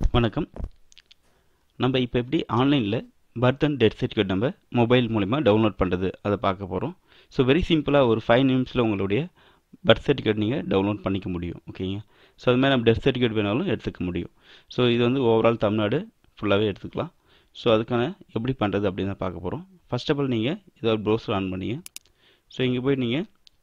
வணக்கம். நம்ம இப்போ எப்படி ஆன்லைனில் பர்த் அண்ட் டெத் சர்டிஃபிகேட் நம்ம மொபைல் மூலிமா டவுன்லோட் பண்ணுறது அதை பார்க்க போகிறோம். ஸோ வெரி சிம்பிளாக ஒரு 5 நிமிஷத்தில் உங்களுடைய பர்த் சர்டிஃபிகேட் நீங்கள் டவுன்லோட் பண்ணிக்க முடியும். ஓகேங்க. ஸோ அது மாதிரி நம்ம டெத் சர்டிஃபிகேட் வேணாலும் எடுத்துக்க முடியும். ஸோ இது வந்து ஓவரால் தமிழ்நாடு ஃபுல்லாகவே எடுத்துக்கலாம். ஸோ அதுக்கான எப்படி பண்ணுறது அப்படின்னு தான் பார்க்க போகிறோம். ஃபர்ஸ்ட் ஆஃப் ஆல் நீங்கள் ஏதாவது ப்ரௌசர் ஆன் பண்ணிங்க. ஸோ இங்கே போய் நீங்கள்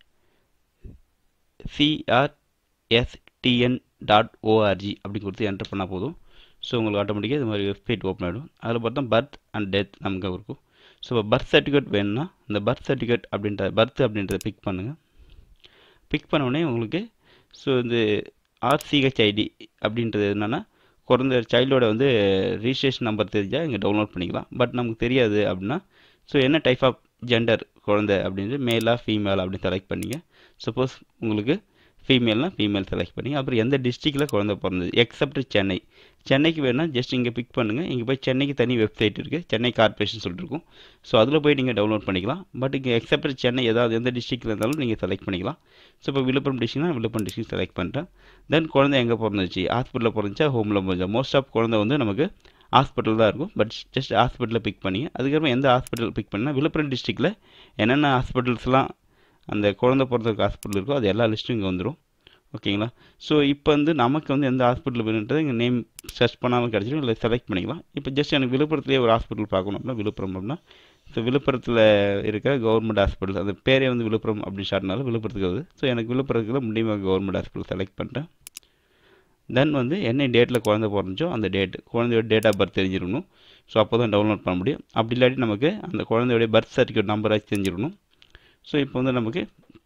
crstn.org அப்படி கொடுத்து என்டர் பண்ணால் போதும். ஸோ உங்களுக்கு ஆட்டோமேட்டிக்காக இது மாதிரி வெப்சைட் ஓப்பன் ஆகிடும். அதில் பார்த்தா பர்த் அண்ட் டெத் நமக்கு இருக்கும். ஸோ இப்போ பர்த் சர்டிஃபிகேட் வேணும்னா இந்த பர்த் சர்டிஃபிகேட் அப்படின்றத பிக் பண்ணுங்கள். பிக் பண்ண உடனே உங்களுக்கு ஸோ இந்த RCHID அப்படின்றது என்னென்னா குறைந்த சைல்டோட வந்து ரிஜிஸ்ட்ரேஷன் நம்பர் தெரிஞ்சால் இங்கே டவுன்லோட் பண்ணிக்கலாம். பட் நமக்கு தெரியாது அப்படின்னா ஸோ என்ன டைப் ஆஃப் ஜெண்டர் குழந்தை அப்படின்ட்டு மேலா ஃபீமேல் அப்படின்னு செலக்ட் பண்ணிங்க. சப்போஸ் உங்களுக்கு ஃபீமேல்னால் ஃபீமேல் செலக்ட் பண்ணி அப்புறம் எந்த டிஸ்ட்ரிக்டில் குழந்தை பிறந்தது எக்ஸப்ட் சென்னைக்கு வேணால் ஜஸ்ட் இங்கே பிக் பண்ணுங்கள். இங்கே போய் சென்னைக்கு தனி வெப்சைட் இருக்குது, சென்னை கார்பரேஷன் சொல்லிட்டு இருக்கும். ஸோ அதில் போய் நீங்கள் டவுன்லோட் பண்ணிக்கலாம். பட் இங்கே எக்ஸப்ட் சென்னை ஏதாவது எந்த டிஸ்ட்ரிக்டில் இருந்தாலும் நீங்கள் செலக்ட் பண்ணிக்கலாம். ஸோ இப்போ விழுப்புரம் டிஸ்ட்ரிக்ட்னா விழுப்புரம் டிஸ்ட்ரிக்ட் செலக்ட் பண்ணிட்டேன். தென் குழந்தை எங்கே பிறந்துச்சு, ஹாஸ்பிட்டலில் பிறந்துச்சா ஹோமில் பிறந்துச்சா. மோஸ்ட் ஆஃப் குழந்தை வந்து நமக்கு ஹாஸ்பிட்டல் தான் இருக்கும். பட் ஜஸ்ட் ஹாஸ்பிட்டலில் பிக் பண்ணி அதுக்கப்புறம் எந்த ஹாஸ்பிட்டல் பிக் பண்ணால் விழுப்புரம் டிஸ்ட்ரிக்டில் என்னென்ன ஹாஸ்பிட்டல்ஸ்லாம் அந்த குழந்தை பிறந்ததுக்கு ஹாஸ்பிட்டல் இருக்கோ அது எல்லா லிஸ்ட்டும் இங்கே வந்துடும். ஓகேங்களா. ஸோ இப்போ வந்து நமக்கு வந்து எந்த ஹாஸ்பிட்டல் வேணுன்றது இங்கே நேம் சர்ச் பண்ணாலும் கிடச்சிடும், இல்லை செலக்ட் பண்ணிக்கலாம். இப்போ ஜஸ்ட் எனக்கு விழுப்புரத்துலேயே ஒரு ஹாஸ்பிட்டல் பார்க்கணும் அப்படின்னா விழுப்புரம் அப்படின்னா ஸோ விழுப்புரத்தில் இருக்கிற கவர்மெண்ட் ஹாஸ்பிட்டல் அந்த பேரே வந்து விழுப்புரம் அப்படின்னு ஷார்ட்னால விழுப்புரத்துக்கு வருது. ஸோ எனக்கு விழுப்புரத்தில் முடியுமா கவர்மெண்ட் ஹாஸ்பிட்டல் செலக்ட் பண்ணிட்டேன். தென் வந்து என்ன டேட்டில் குழந்தை பிறந்துச்சோ அந்த குழந்தையோட டேட் ஆஃப் பர்த் தெரிஞ்சிடணும். ஸோ அப்போ தான் டவுன்லோட் பண்ண முடியும். அப்படி இல்லாட்டி நமக்கு அந்த குழந்தையோடைய பர்த் சர்டிஃபிகேட் நம்பராச்சு தெரிஞ்சிடணும். ஸோ இப்போ வந்து நமக்கு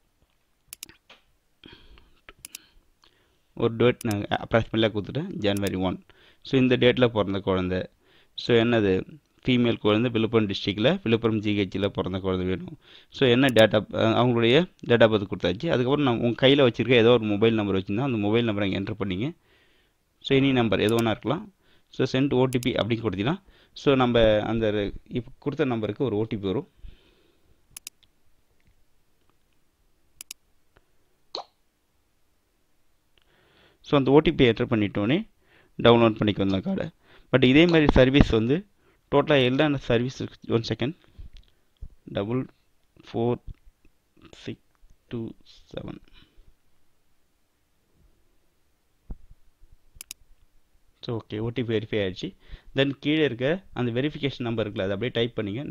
ஒரு டேட் நான் அப்ராக்சிமேட்டாக கொடுத்துட்டேன், January 1. ஸோ இந்த டேட்டில் பிறந்த குழந்தை. ஸோ என்னது ஃபீமேல் குழந்தை விழுப்புரம் டிஸ்ட்ரிக்டில் விழுப்புரம் GHயில் பிறந்த குழந்தை வேணும். ஸோ என்ன அவங்களுடைய டேட் ஆஃப் பர்த் கொடுத்தாச்சு. அதுக்கப்புறம் நான் உங்கள் கையில் வச்சுருக்க ஏதோ ஒரு மொபைல் நம்பர் வச்சுருந்தா அந்த மொபைல் நம்பரை இங்கே என்டர் பண்ணிங்க. ஸோ எனி நம்பர் எது ஒன்றா இருக்கலாம். ஸோ சென்ட் OTP அப்படின்னு கொடுத்தீங்கன்னா ஸோ நம்ம அந்த இப்போ கொடுத்த நம்பருக்கு ஒரு OTP வரும். ஸோ அந்த OTP என்டர் பண்ணிட்டோன்னே டவுன்லோட் பண்ணிக்க வந்த கார்டை. பட் இதே மாதிரி சர்வீஸ் வந்து டோட்டலாக எல்லா service 1 second 44627. So okay OTP verify ஆகிடுச்சு. தென் கீழே இருக்க அந்த வெரிஃபிகேஷன் நம்பர் இருக்குல்ல அதை அப்படியே டைப் பண்ணிங்க.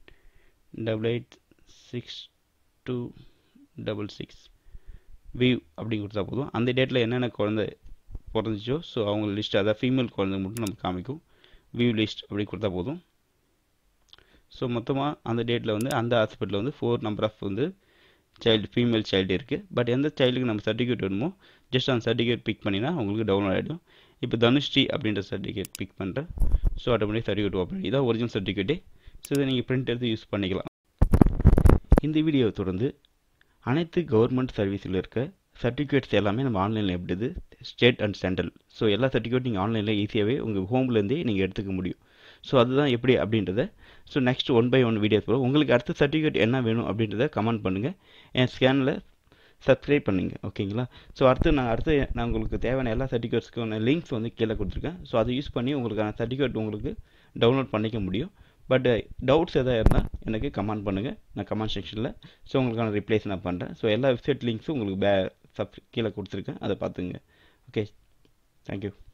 9886266 வியூ அப்படி கொடுத்தா போதும். அந்த டேட்டில் என்னென்ன குழந்தை பிறந்துச்சோ ஸோ அவங்க லிஸ்ட் அதாவது ஃபீமேல் குழந்தை மட்டும் நமக்கு காமிக்கும். வியூ லிஸ்ட் அப்படி கொடுத்தா போதும். ஸோ மொத்தமாக அந்த டேட்டில் வந்து அந்த ஹாஸ்பிட்டலில் வந்து 4 நம்பர் ஆஃப் வந்து ஃபீமேல் சைல்டு இருக்குது. பட் எந்த சைல்டுக்கு நம்ம சர்டிஃபிகேட் வேணுமோ ஜஸ்ட் அந்த சர்டிஃபிகேட் பிக் பண்ணினா உங்களுக்கு டவுன்லோட் ஆகிடும். இப்போ தனுஸ்ரீ அப்படின்ற சர்டிஃபிகேட் பிக் பண்ணுறேன். ஸோ ஆட்டோமேட்டிக் சர்டிஃபிகேட் ஓப்பன் ஆகி இதான் ஒரிஜினல் சர்டிஃபிகேட்டே. ஸோ இதை நீங்கள் பிரிண்ட் எடுத்து யூஸ் பண்ணிக்கலாம். இந்த வீடியோவை தொடர்ந்து அனைத்து கவர்மெண்ட் சர்வீஸில் இருக்க சர்டிஃபிகேட்ஸ் எல்லாமே நம்ம ஆன்லைனில் எப்படிது ஸ்டேட் அண்ட் சென்ட்ரல். ஸோ எல்லா சர்டிஃபிகேட் நீங்கள் ஆன்லைனில் ஈஸியாகவே உங்கள் ஹோம்லேருந்தே நீங்கள் எடுத்துக்க முடியும். ஸோ அதுதான் எப்படி அப்படின்றத ஸோ நெக்ஸ்ட் 1 by 1 வீடியோஸ் போகிறோம். உங்களுக்கு அடுத்த சர்டிஃபிகேட் என்ன வேணும் அப்படின்றத கமெண்ட் பண்ணுங்கள். என் ஸ்கேனில் சப்ஸ்கிரைப் பண்ணுங்கள். ஓகேங்களா. ஸோ அடுத்து நான் உங்களுக்கு தேவையான எல்லா சர்டிஃபிகேட்ஸ்க்கான லிங்க்ஸ் வந்து கீழே கொடுத்துருக்கேன். ஸோ அதை யூஸ் பண்ணி உங்களுக்கான சர்டிஃபிகேட் உங்களுக்கு டவுன்லோட் பண்ணிக்க முடியும். பட் டவுட்ஸ் எதாவது இருந்தால் எனக்கு கமெண்ட் பண்ணுங்கள், நான் கமெண்ட் செக்ஷனில் ஸோ உங்களுக்கான ரிப்ளைஸ் நான் பண்ணுறேன். ஸோ எல்லா வெப்சைட் லிங்க்ஸும் உங்களுக்கு கீழே கொடுத்துருக்கேன், அதை பார்த்துங்க. Okay, thank you.